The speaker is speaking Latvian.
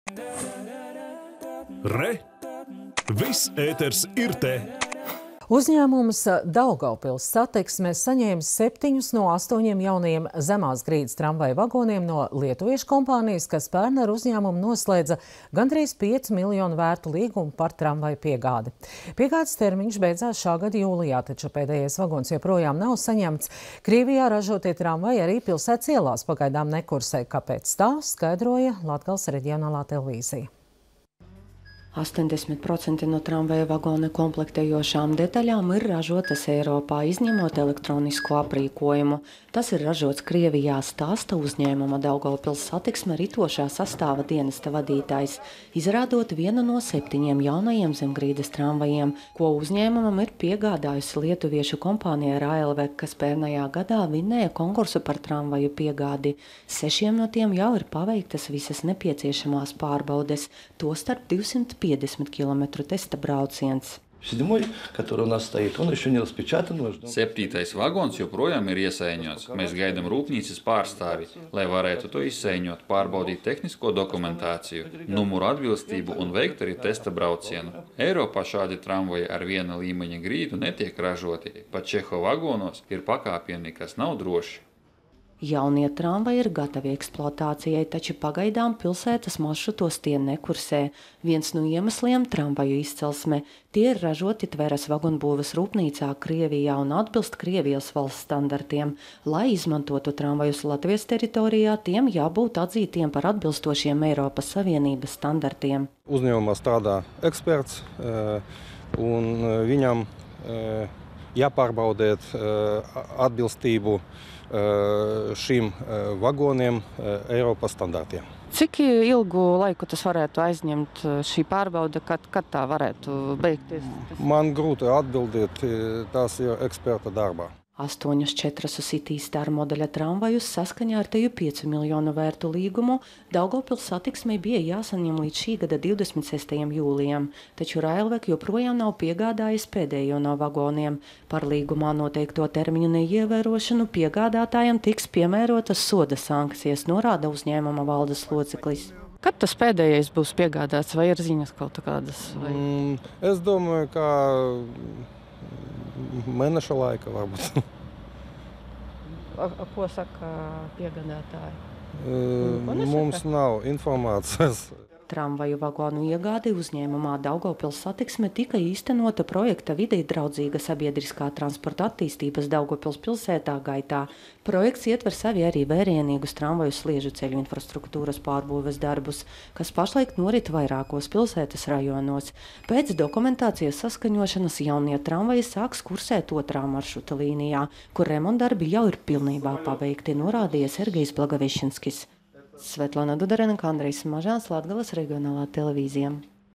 Re! Viss ēters ir te! Uzņēmums Daugavpils Satiksme saņēma 7 no 8 jaunajiem zemās grīdas tramvaju vagoniem no lietuviešu kompānijas, kas pērn ar uzņēmumu noslēdza gandrīz 5 miljonu vērtu līgumu par tramvaju piegādi. Piegādes termiņš beidzās šā gada jūlijā, taču pēdējais vagons joprojām nav saņemts. Krievijā ražotie tramvaji arī pilsētas ielās pagaidām nekursē. Kāpēc tā, skaidroja Latgales reģionālā televīzija. 80% no tramvaja vagona komplektējošām detaļām ir ražotas Eiropā, izņemot elektronisko aprīkojumu. Tas ir ražots Krievijā, stāsta uzņēmuma Daugavpils Satiksme ritošā sastāva dienesta vadītājs, izrādot vienu no 7 jaunajiem zemgrīdes tramvajiem, ko uzņēmumam ir piegādājusi lietuviešu kompānija Railvek, kas pērnajā gadā vinnēja konkursu par tramvaju piegādi. 6 no tiem jau ir paveiktas visas nepieciešamās pārbaudes, tostarp 250 km testa brauciens. 7. vagons joprojām ir iesaiņots. Mēs gaidām rūpnīcas pārstāvi, lai varētu to izsaiņot, pārbaudīt tehnisko dokumentāciju, numuru atbilstību un veikt arī testa braucienu. Eiropā šādi tramvaji ar viena līmeņa grīdu netiek ražoti. Pat Čeho vagonos ir pakāpieni, kas nav droši. Jaunie tramvaji ir gatavi eksploatācijai, taču pagaidām pilsētas maršrutos tie nekursē. Viens no iemesliem - tramvaju izcelsme. Tie ir ražoti Tveras vagonbūves rūpnīcā Krievijā un atbilst Krievijas valsts standartiem. Lai izmantotu tramvajus Latvijas teritorijā, tiem jābūt atzītiem par atbilstošiem Eiropas Savienības standartiem. Uzņēmumā strādā eksperts, un viņam jāpārbaudiet atbilstību šīm vagoniem Eiropas standartiem. Cik ilgu laiku tas varētu aizņemt šī pārbaude, kad tā varētu beigties? Man grūti atbildēt, tas ir eksperta darbā. 8 uz City Star modeļa tramvajus saskaņā ar teju 5 miljonu vērtu līgumu Daugavpils Satiksmei bija jāsaņem līdz šī gada 26. jūlijam, taču Railvek joprojām nav piegādājis pēdējo no vagoniem. Par līgumā noteikto termiņu neievērošanu piegādātājiem tiks piemērotas soda sankcijas, norāda uzņēmuma valdes loceklis. Kad tas pēdējais būs piegādāts, vai ir ziņas kaut kādas? Vai? Es domāju, ka mēneša laika varbūt. Ko saka piegādātāji? Mums nav informācijas. Tramvaju vagonu iegādi uzņēmumā Daugavpils Satiksme tika īstenota projekta videi draudzīga sabiedriskā transporta attīstības Daugavpils pilsētā gaitā. Projekts ietver sevi arī vērienīgus tramvaju sliežu ceļu infrastruktūras pārbūves darbus, kas pašlaik norit vairākos pilsētas rajonos. Pēc dokumentācijas saskaņošanas jaunie tramvaji sāks kursēt 2. maršruta līnijā, kur remontdarbi jau ir pilnībā pabeigti, norādīja Sergejs Blagavišinskis. Svetlana Dudarenko, Andrejs Mažāns, Latgales reģionālā televīzija.